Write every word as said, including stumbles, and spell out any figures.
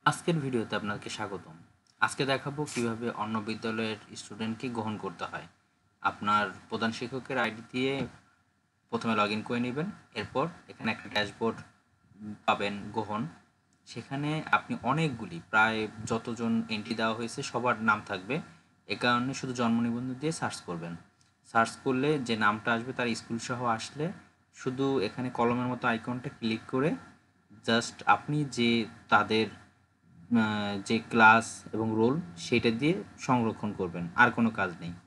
আজকের ভিডিওতে আপনাকে স্বাগতম। আজকে দেখাবো কিভাবে অন্য বিদ্যালয়ের স্টুডেন্টকে গ্রহণ করতে হয়। আপনার প্রধান শিক্ষকের আইডি দিয়ে প্রথমে লগ ইন করে নেবেন। এরপর এখানে একটা ড্যাশবোর্ড পাবেন গ্রহণ। সেখানে আপনি অনেকগুলি প্রায় যতজন এন্ট্রি দেওয়া হয়েছে সবার নাম থাকবে। এ কারণে শুধু জন্ম নিবন্ধন দিয়ে সার্চ করবেন। সার্চ করলে যে নামটা আসবে তার স্কুল সহ আসলে শুধু এখানে কলমের মতো আইকনটা ক্লিক করে জাস্ট আপনি যে তাদের যে ক্লাস এবং রোল সেটা দিয়ে সংরক্ষণ করবেন, আর কোনো কাজ নেই।